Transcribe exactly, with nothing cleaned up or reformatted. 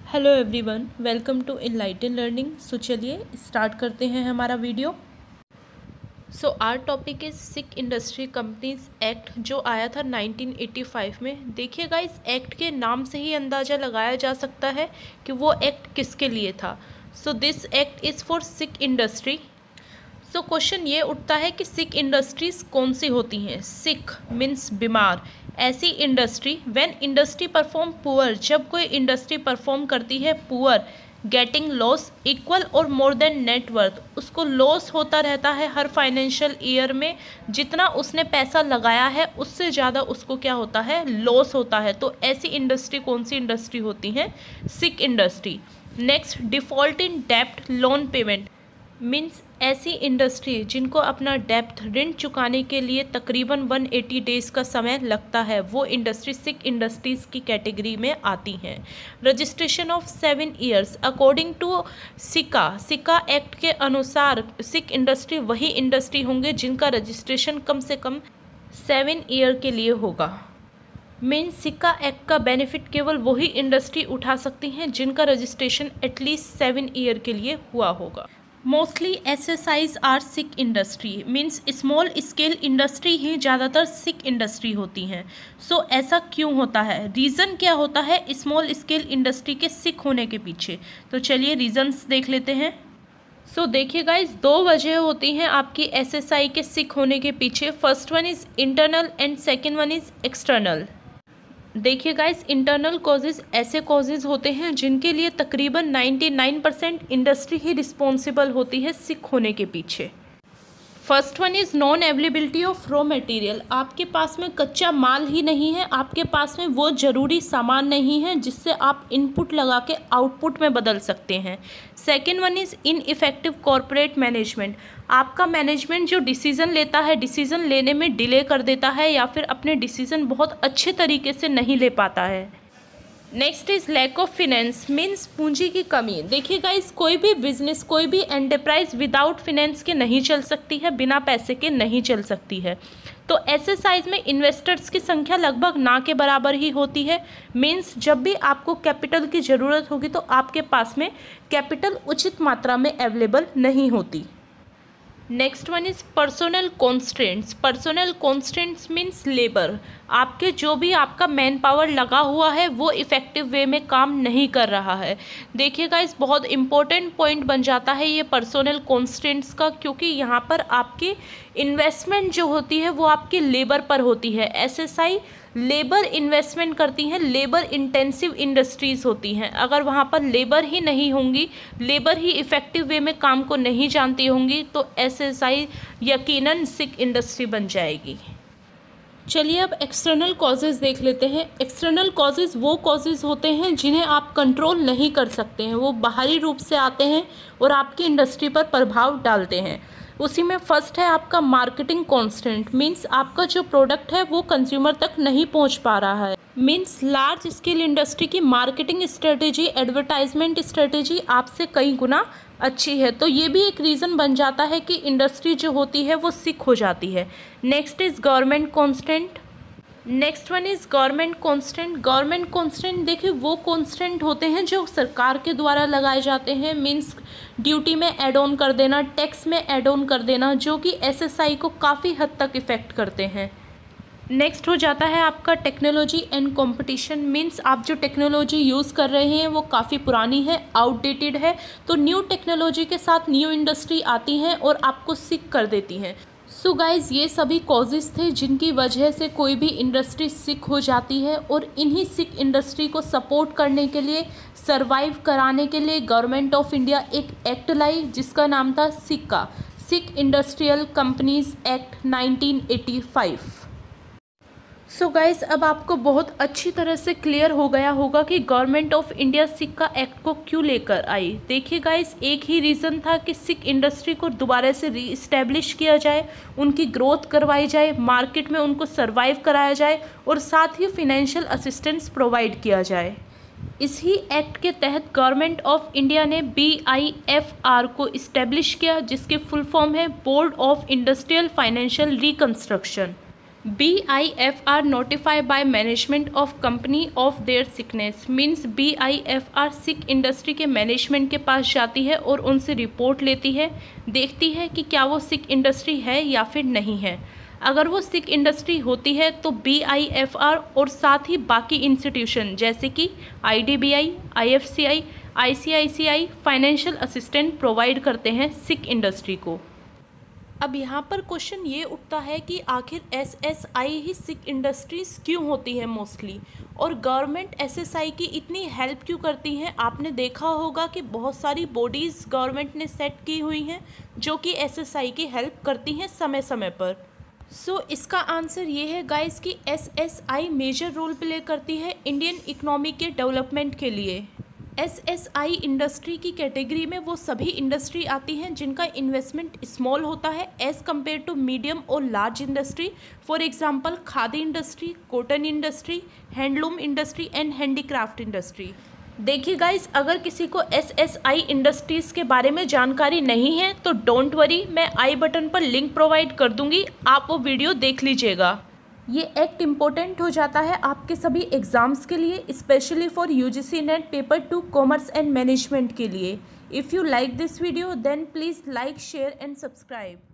Hello everyone, welcome to enlighten learning. So चलिए start करते हैं हमारा video. So our topic is sick industry companies act, जो आया था नाइनटीन एटी फाइव में। देखिएगा, इस एक्ट के नाम से ही अंदाज़ा लगाया जा सकता है कि वो एक्ट किसके लिए था। So this act is for sick industry. So question ये उठता है कि सिक इंडस्ट्रीज़ कौन सी होती हैं। सिक मीन्स बीमार। ऐसी industry when industry perform poor, जब कोई इंडस्ट्री परफॉर्म करती है पुअर, गेटिंग लॉस इक्वल और मोर देन नेटवर्थ, उसको लॉस होता रहता है हर फाइनेंशियल ईयर में। जितना उसने पैसा लगाया है उससे ज़्यादा उसको क्या होता है, लॉस होता है। तो ऐसी इंडस्ट्री कौन सी इंडस्ट्री होती है, sick industry. Next, default in डेप्ट लोन पेमेंट मीन्स ऐसी इंडस्ट्री जिनको अपना डेप्थ ऋण चुकाने के लिए तकरीबन एक सौ अस्सी डेज़ का समय लगता है, वो इंडस्ट्री सिक इंडस्ट्रीज़ की कैटेगरी में आती हैं। Registration of seven years according to SICA SICA act के अनुसार सिक इंडस्ट्री वही इंडस्ट्री होंगे जिनका रजिस्ट्रेशन कम से कम सेवन ईयर के लिए होगा। मीन सिक्का एक्ट का बेनिफिट केवल वही इंडस्ट्री उठा सकती हैं जिनका रजिस्ट्रेशन एटलीस्ट सेवन ईयर के लिए हुआ होगा। Mostly S S Is are sick industry means small scale industry ही ज़्यादातर सिक इंडस्ट्री होती हैं। सो so, ऐसा क्यों होता है, रीज़न क्या होता है स्मॉल स्केल इंडस्ट्री के सिक होने के पीछे। तो चलिए रीजंस देख लेते हैं। सो so, देखिए गाइस, दो वजह होती हैं आपकी एस एस आई के सिक होने के पीछे। First one is internal and second one is external. देखिए गाइस, इंटरनल कॉजेज़ ऐसे कॉजेज़ होते हैं जिनके लिए तकरीबन निन्यानवे परसेंट इंडस्ट्री ही रिस्पॉन्सिबल होती है सिक होने के पीछे। First one is non availability of raw material. आपके पास में कच्चा माल ही नहीं है, आपके पास में वो ज़रूरी सामान नहीं है जिससे आप इनपुट लगा के आउटपुट में बदल सकते हैं। Second one is ineffective corporate management. आपका मैनेजमेंट जो डिसीज़न लेता है, डिसीज़न लेने में डिले कर देता है या फिर अपने डिसीज़न बहुत अच्छे तरीके से नहीं ले पाता है। Next is lack of finance means पूंजी की कमी। देखिए गाइस, कोई भी बिजनेस, कोई भी एंटरप्राइज विदाउट फिनेंस के नहीं चल सकती है, बिना पैसे के नहीं चल सकती है। तो ऐसे साइज में इन्वेस्टर्स की संख्या लगभग ना के बराबर ही होती है। मीन्स जब भी आपको कैपिटल की ज़रूरत होगी तो आपके पास में कैपिटल उचित मात्रा में अवेलेबल नहीं होती। Next one is personal constraints. Personal constraints means labour. आपके जो भी आपका मैन पावर लगा हुआ है वो इफ़ेक्टिव वे में काम नहीं कर रहा है। देखिएगा, इस बहुत इंपॉर्टेंट पॉइंट बन जाता है ये पर्सोनल कॉन्स्ट्रेंट्स का, क्योंकि यहाँ पर आपकी इन्वेस्टमेंट जो होती है वो आपकी लेबर पर होती है। S S I labour investment करती हैं, लेबर इंटेंसिव इंडस्ट्रीज़ होती हैं। अगर वहाँ पर लेबर ही नहीं होंगी, लेबर ही इफ़ेक्टिव वे में काम को नहीं जानती होंगी, तो एस एस आई यकीनन सिक इंडस्ट्री बन जाएगी। चलिए अब एक्सटर्नल कॉजेज़ देख लेते हैं। एक्सटर्नल कॉजेज़ वो कॉजेज़ होते हैं जिन्हें आप कंट्रोल नहीं कर सकते हैं, वो बाहरी रूप से आते हैं और आपकी इंडस्ट्री पर प्रभाव डालते हैं। उसी में फर्स्ट है आपका मार्केटिंग कॉन्स्टेंट मीन्स आपका जो प्रोडक्ट है वो कंज्यूमर तक नहीं पहुंच पा रहा है। मीन्स लार्ज स्केल इंडस्ट्री की मार्केटिंग स्ट्रेटेजी, एडवर्टाइजमेंट स्ट्रेटेजी आपसे कई गुना अच्छी है, तो ये भी एक रीज़न बन जाता है कि इंडस्ट्री जो होती है वो सिक हो जाती है। Next is government constant. Next one is government constant. Government constant देखिए वो कॉन्स्टेंट होते हैं जो सरकार के द्वारा लगाए जाते हैं। मीन्स ड्यूटी में ऐड ऑन कर देना, टैक्स में ऐड ऑन कर देना, जो कि एस एस आई को काफ़ी हद तक इफ़ेक्ट करते हैं। नेक्स्ट हो जाता है आपका टेक्नोलॉजी एंड कंपटीशन। मीन्स आप जो टेक्नोलॉजी यूज़ कर रहे हैं वो काफ़ी पुरानी है, आउटडेटेड है, तो न्यू टेक्नोलॉजी के साथ न्यू इंडस्ट्री आती हैं और आपको सिक कर देती हैं। सो गाइज़, ये सभी कॉजेज़ थे जिनकी वजह से कोई भी इंडस्ट्री सिक हो जाती है, और इन्हीं सिक इंडस्ट्री को सपोर्ट करने के लिए, सरवाइव कराने के लिए गवर्नमेंट ऑफ इंडिया एक एक्ट लाई जिसका नाम था SICA, sick industrial companies act nineteen eighty five. So guys, अब आपको बहुत अच्छी तरह से क्लियर हो गया होगा कि government of India SICA act को क्यों लेकर आई। देखिए गाइस, एक ही रीज़न था कि सिक इंडस्ट्री को दोबारा से री इस्टेब्लिश किया जाए, उनकी ग्रोथ करवाई जाए, मार्केट में उनको सर्वाइव कराया जाए और साथ ही फिनेंशियल असिस्टेंस प्रोवाइड किया जाए। इसी एक्ट के तहत गवर्नमेंट ऑफ इंडिया ने बी आई एफ आर को इस्टेब्लिश किया, जिसके फुल फॉर्म है board of industrial financial reconstruction. B I F R notify by management of company of their sickness means B I F R sick industry के management के पास जाती है और उनसे रिपोर्ट लेती है, देखती है कि क्या वो सिक इंडस्ट्री है या फिर नहीं है। अगर वो सिक इंडस्ट्री होती है तो बी आई एफ आर और साथ ही बाकी इंस्टीट्यूशन जैसे कि I D B I, I F C I, I C I C I financial assistant provide करते हैं सिक इंडस्ट्री को। अब यहाँ पर क्वेश्चन ये उठता है कि आखिर एस एस आई ही सिक इंडस्ट्रीज़ क्यों होती है मोस्टली, और गवर्नमेंट एस एस आई की इतनी हेल्प क्यों करती हैं। आपने देखा होगा कि बहुत सारी बॉडीज़ गवर्नमेंट ने सेट की हुई हैं जो कि एस एस आई की हेल्प करती हैं समय समय पर। सो so, इसका आंसर ये है गाइस कि S S I major role play करती है इंडियन इकोनॉमी के डेवलपमेंट के लिए। एस एस आई इंडस्ट्री की कैटेगरी में वो सभी इंडस्ट्री आती हैं जिनका इन्वेस्टमेंट स्मॉल होता है एज़ कम्पेयर टू मीडियम और large industry. For example khadi industry, cotton industry, handloom industry and handicraft industry. देखिए गाइस, अगर किसी को एस एस आई इंडस्ट्रीज़ के बारे में जानकारी नहीं है तो डोंट वरी, मैं आई बटन पर लिंक प्रोवाइड कर दूंगी, आप वो वीडियो देख लीजिएगा। ये एक्ट इम्पोर्टेंट हो जाता है आपके सभी एग्ज़ाम्स के लिए, specially for U G C NET paper two commerce and management के लिए। If you like this video then please like, share and subscribe.